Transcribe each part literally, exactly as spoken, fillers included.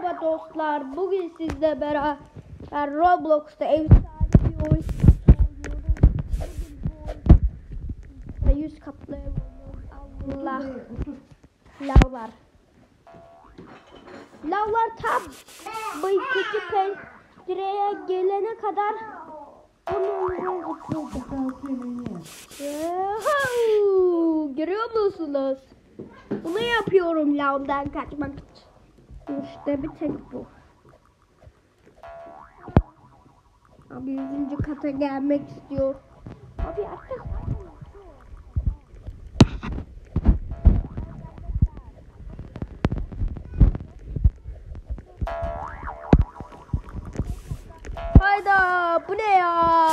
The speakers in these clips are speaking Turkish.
Merhaba dostlar. Bugün sizle beraber Roblox'ta efsane bir oyun oynuyoruz. Bugün bu yüz katlı ev oynuyoruz. Allah. Lavlar. Lavlar tam bu ikinci pencereye gelene kadar onu görüyor musunuz? Bunu yapıyorum lavdan kaçmak için. İşte bir tek bu. Abi yüzüncü kata gelmek istiyor. Abi artık. Hayda, bu ne ya?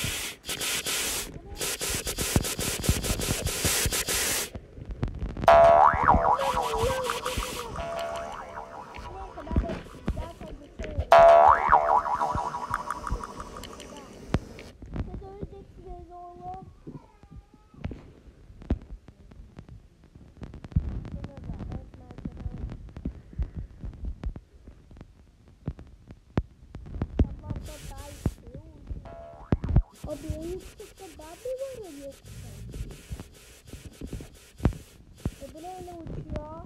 Abi en yüksekte ben mi varım yoksa? E bu neyle uçuyor?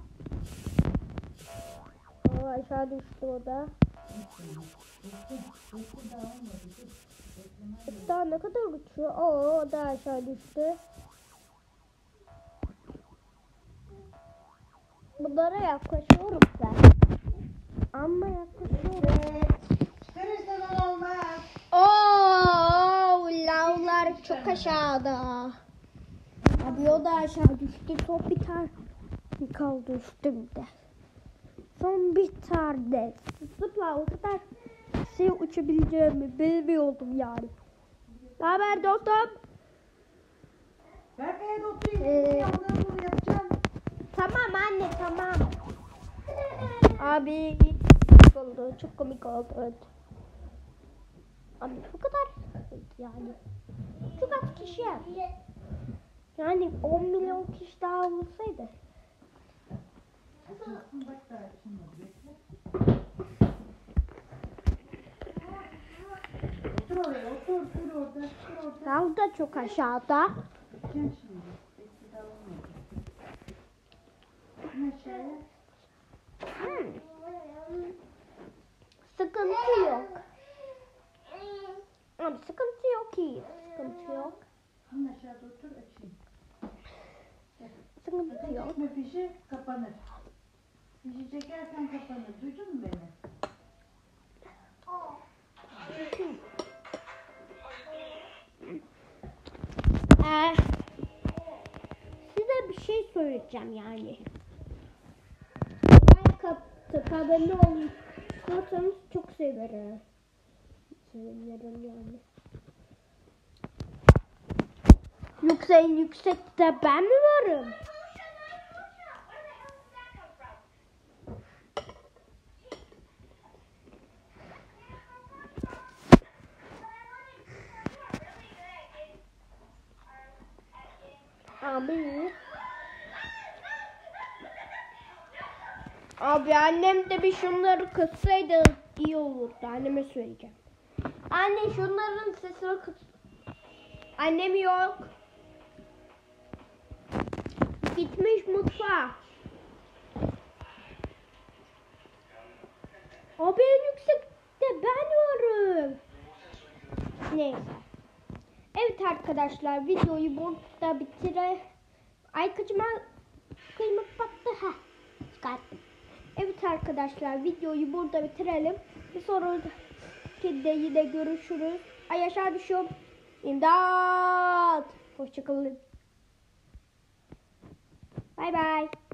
Aa, aşağı düştü o da. Daha ne kadar uçuyor? Oo, o da aşağı düştü. Bunlara yaklaşıyorum ben. Ama yaklaşıyorum. Oo, lavlar çok aşağıda. Abi o da aşağı düştü. Son bir tane kaldı üstümde. Son bir tane. Zıpla o kadar şey uçabileceğimi bilmiyordum yani. Ne haber dostum? Ben evde oturayım. Ee, Yandan bunu yapacağım. Tamam anne tamam. Abi komik oldu. Çok komik oldu. Evet. Abi bu kadar yani. Çok az kişi yani. Yani on milyon kişi daha olsaydı. Bak da şimdi bekle. Otur oraya, otur, otur orada, otur orada. Dal da çok aşağıda. Gel şimdi. Bekle daha olmadı. İn aşağıya. Hmm. Sıkıntı yok. Abi sıkıntı yok iyi. Sıkıntı yok. İn aşağıda otur, açayım. Sıkıntı yok. Çekme fişi, kapanır. Fişi çekersen kapanır. Duydun mu beni? Ee, size bir şey söyleyeceğim yani. Like abone olursanız çok severim. Sevinirim yani. Yoksa en yüksekte ben mi varım? Abi. Abi annem de bir şunları kıssaydı iyi olurdu. Anneme söyleyeceğim. Anne şunların sesini kıs. Annem yok. Gitmiş mutfağa. Abi en yüksekte ben varım. Neyse. Evet arkadaşlar videoyu burada bitire. Ay kıçıma kıymak battı. Heh. Çıkarttım. Evet arkadaşlar videoyu burada bitirelim. Bir sonraki de yine görüşürüz. Ay aşağı düşüyorum. İmdat. Hoşçakalın. Bay bay.